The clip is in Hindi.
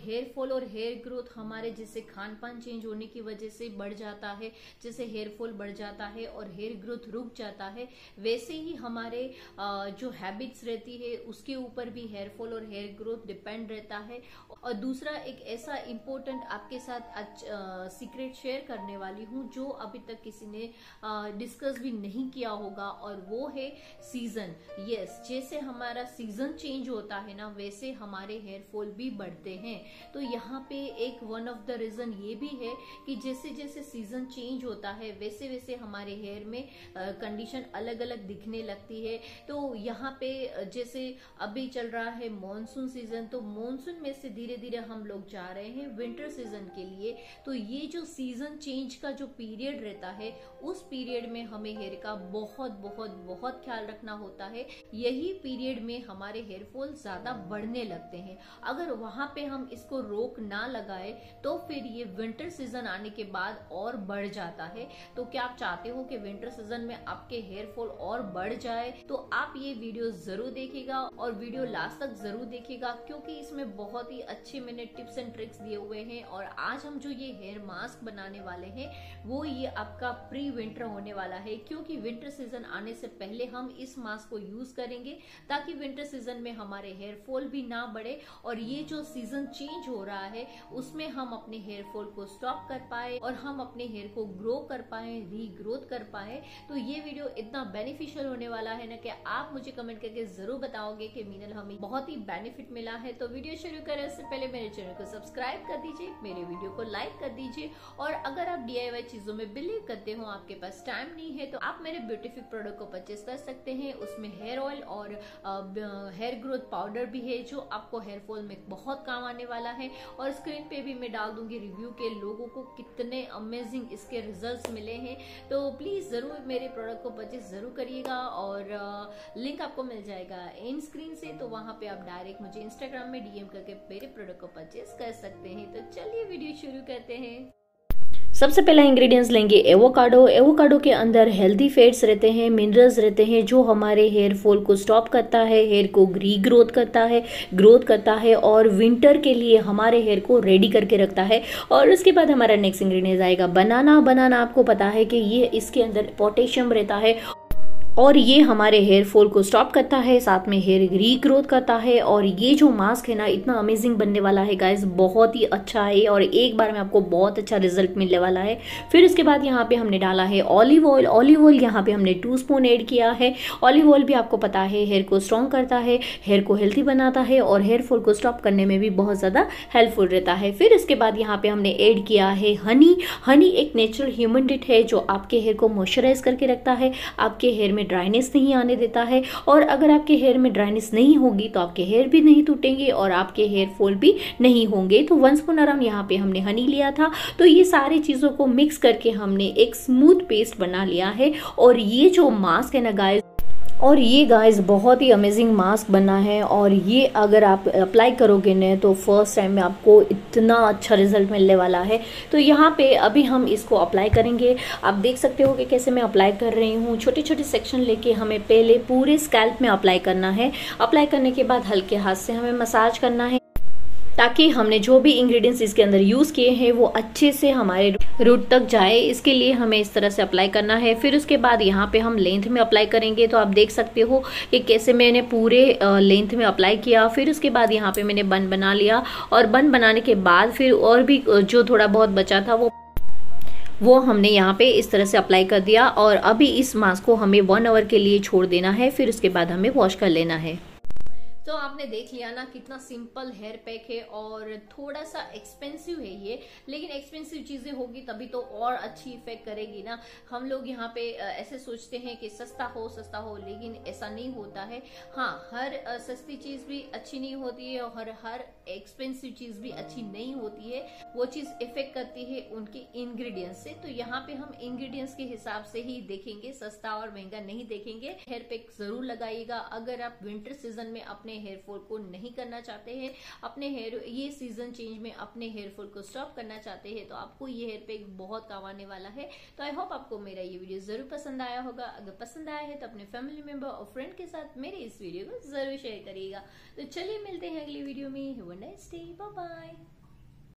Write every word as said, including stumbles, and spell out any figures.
हेयर फॉल और हेयर ग्रोथ हमारे जैसे खान पान चेंज होने की वजह से बढ़ जाता है, जैसे हेयर फॉल बढ़ जाता है और हेयर ग्रोथ रुक जाता है, वैसे ही हमारे जो हैबिट्स रहती है उसके ऊपर भी हेयर फॉल और हेयर ग्रोथ डिपेंड रहता है। और दूसरा एक ऐसा इम्पोर्टेंट आपके साथ सीक्रेट शेयर करने वाली हूँ जो अभी तक किसी ने डिस्कस भी नहीं किया होगा, और वो है सीजन। यस, जैसे हमारा सीजन चेंज होता है ना, वैसे हमारे हेयर फॉल भी बढ़ते हैं। तो यहाँ पे एक वन ऑफ द रीजन ये भी है कि जैसे जैसे सीजन चेंज होता है वैसे वैसे हमारे हेयर में कंडीशन अलग अलग दिखने लगती है। तो यहाँ पे जैसे अभी चल रहा है मॉनसून सीजन, तो मॉनसून में से धीरे धीरे हम लोग जा रहे हैं विंटर सीजन के लिए। तो ये जो सीजन चेंज का जो पीरियड रहता है, उस पीरियड में हमें हेयर का बहुत बहुत बहुत ख्याल रखना होता है। यही पीरियड में हमारे हेयर फॉल ज्यादा बढ़ने लगते हैं। अगर वहां पे हम इसको रोक ना लगाए तो फिर ये विंटर सीजन आने के बाद और बढ़ जाता है। तो क्या आप चाहते हो कि विंटर सीजन में आपके हेयर फॉल और बढ़ जाए, तो आप ये वीडियो जरूर देखिएगा और वीडियो लास्ट तक जरूर देखिएगा, क्योंकि इसमें बहुत ही अच्छे मैंने टिप्स एंड ट्रिक्स दिए हुए हैं। और आज हम जो ये हेयर मास्क बनाने वाले हैं वो ये आपका प्री विंटर होने वाला है, क्योंकि विंटर सीजन आने से पहले हम इस मास्क को यूज करेंगे ताकि विंटर सीजन में हमारे हेयर फॉल भी ना बढ़े, और ये जो सीजन चेंज हो रहा है उसमें हम अपने हेयर फॉल को स्टॉप कर पाए और हम अपने हेयर को ग्रो कर पाए, रीग्रोथ कर पाए। तो ये वीडियो इतना बेनिफिशियल होने वाला है ना कि आप मुझे कमेंट करके जरूर बताओगे कि मीनल हमें बहुत ही बेनिफिट मिला है। तो वीडियो शुरू करें उससे पहले मेरे चैनल को सब्सक्राइब कर दीजिए, मेरे वीडियो को लाइक कर दीजिए, और अगर आप डीआईवाई चीजों में बिलीव करते हो, आपके पास टाइम नहीं है, तो आप मेरे ब्यूटीफिक प्रोडक्ट को परचेस कर सकते हैं। उसमें हेयर ऑयल और हेयर ग्रोथ पाउडर भी है जो आपको हेयर फॉल में बहुत काम आने वाला है। और स्क्रीन पे भी मैं डाल दूंगी रिव्यू के लोगों को कितने अमेजिंग इसके रिजल्ट्स मिले हैं। तो प्लीज जरूर मेरे प्रोडक्ट को परचेस जरूर करिएगा, और लिंक आपको मिल जाएगा इन स्क्रीन से। तो वहां पे आप डायरेक्ट मुझे इंस्टाग्राम में डीएम करके मेरे प्रोडक्ट को परचेस कर सकते हैं। तो चलिए वीडियो शुरू करते हैं। सबसे पहला इंग्रेडिएंट्स लेंगे एवोकाडो। एवोकाडो के अंदर हेल्दी फैट्स रहते हैं, मिनरल्स रहते हैं जो हमारे हेयर फॉल को स्टॉप करता है, हेयर को रीग्रोथ करता है, ग्रोथ करता है और विंटर के लिए हमारे हेयर को रेडी करके रखता है। और उसके बाद हमारा नेक्स्ट इंग्रेडिएंट आएगा बनाना। बनाना आपको पता है कि ये इसके अंदर पोटेशियम रहता है और ये हमारे हेयर फॉल को स्टॉप करता है, साथ में हेयर रीग्रोथ करता है। और ये जो मास्क है ना, इतना अमेजिंग बनने वाला है गाइस, बहुत ही अच्छा है और एक बार में आपको बहुत अच्छा रिजल्ट मिलने वाला है। फिर उसके बाद यहाँ पे हमने डाला है ऑलिव ऑयल। ऑलिव ऑयल यहाँ पे हमने टू स्पून ऐड किया है। ऑलिव ऑयल भी आपको पता है हेयर को स्ट्रॉन्ग करता है, हेयर को हेल्थी बनाता है और हेयर फॉल को स्टॉप करने में भी बहुत ज़्यादा हेल्पफुल रहता है। फिर इसके बाद यहाँ पे हमने ऐड किया है हनी। हनी एक नेचुरल ह्यूमन डिट है जो आपके हेयर को मॉइस्चराइज करके रखता है, आपके हेयर में ड्राइनेस नहीं आने देता है। और अगर आपके हेयर में ड्राइनेस नहीं होगी तो आपके हेयर भी नहीं टूटेंगे और आपके हेयर फॉल भी नहीं होंगे। तो वन स्पून अराउंड यहाँ पे हमने हनी लिया था। तो ये सारी चीज़ों को मिक्स करके हमने एक स्मूथ पेस्ट बना लिया है। और ये जो मास्क है ना गाइस, और ये गाइस बहुत ही अमेजिंग मास्क बना है, और ये अगर आप अप्लाई करोगे ना तो फर्स्ट टाइम में आपको इतना अच्छा रिजल्ट मिलने वाला है। तो यहाँ पे अभी हम इसको अप्लाई करेंगे। आप देख सकते हो कि कैसे मैं अप्लाई कर रही हूँ। छोटे छोटे सेक्शन लेके हमें पहले पूरे स्कैल्प में अप्लाई करना है। अप्लाई करने के बाद हल्के हाथ से हमें मसाज करना है ताकि हमने जो भी इंग्रेडिएंट्स इसके अंदर यूज़ किए हैं वो अच्छे से हमारे रूट तक जाए। इसके लिए हमें इस तरह से अप्लाई करना है। फिर उसके बाद यहाँ पे हम लेंथ में अप्लाई करेंगे। तो आप देख सकते हो कि कैसे मैंने पूरे लेंथ में अप्लाई किया। फिर उसके बाद यहाँ पे मैंने बन बना लिया, और बन बनाने के बाद फिर और भी जो थोड़ा बहुत बचा था वो वो हमने यहाँ पे इस तरह से अप्लाई कर दिया। और अभी इस मास्क को हमें वन आवर के लिए छोड़ देना है। फिर उसके बाद हमें वॉश कर लेना है। तो आपने देख लिया ना कितना सिंपल हेयर पैक है, और थोड़ा सा एक्सपेंसिव है ये, लेकिन एक्सपेंसिव चीजें होगी तभी तो और अच्छी इफेक्ट करेगी ना। हम लोग यहाँ पे ऐसे सोचते हैं कि सस्ता हो सस्ता हो, लेकिन ऐसा नहीं होता है। हाँ, हर सस्ती चीज भी अच्छी नहीं होती है और हर एक्सपेंसिव चीज भी अच्छी नहीं होती है। वो चीज इफेक्ट करती है उनके इंग्रेडिएंट्स से। तो यहाँ पे हम इंग्रेडिएंट्स के हिसाब से ही देखेंगे, सस्ता और महंगा नहीं देखेंगे। हेयर पैक जरूर लगाइएगा अगर आप विंटर सीजन में अपने अपने हेयर फॉल को नहीं करना चाहते हैं, अपने हेयर ये सीजन चेंज में अपने हेयर फॉल को स्टॉप करना चाहते हैं, तो आपको ये हेयर पैक बहुत काम आने वाला है। तो आई होप आपको मेरा ये वीडियो जरूर पसंद आया होगा। अगर पसंद आया है तो अपने फैमिली मेंबर और फ्रेंड के साथ मेरे इस वीडियो को जरूर शेयर करिएगा। तो चलिए मिलते हैं अगली वीडियो में। Have a nice day, bye bye.